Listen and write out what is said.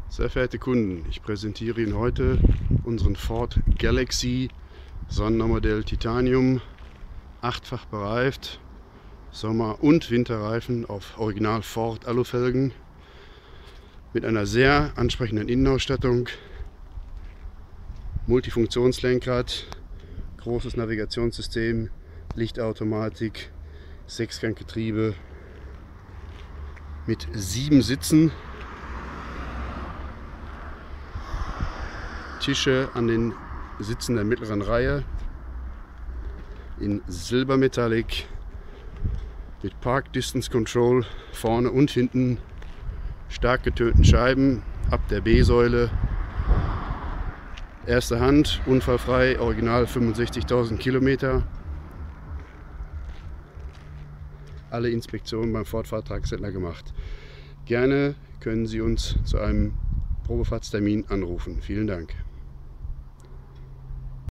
Sehr verehrte Kunden, ich präsentiere Ihnen heute unseren Ford Galaxy Sondermodell Titanium, 8-fach bereift, Sommer- und Winterreifen auf Original Ford Alufelgen mit einer sehr ansprechenden Innenausstattung, Multifunktionslenkrad, großes Navigationssystem, Lichtautomatik, 6-Ganggetriebe mit 7 Sitzen, Tische an den Sitzen der mittleren Reihe in Silbermetallic mit Park Distance Control vorne und hinten, stark getönten Scheiben ab der B-Säule, erste Hand, unfallfrei, original 65.000 Kilometer. Alle Inspektionen beim Ford Fahrzeugcenter gemacht. Gerne können Sie uns zu einem Probefahrtstermin anrufen. Vielen Dank.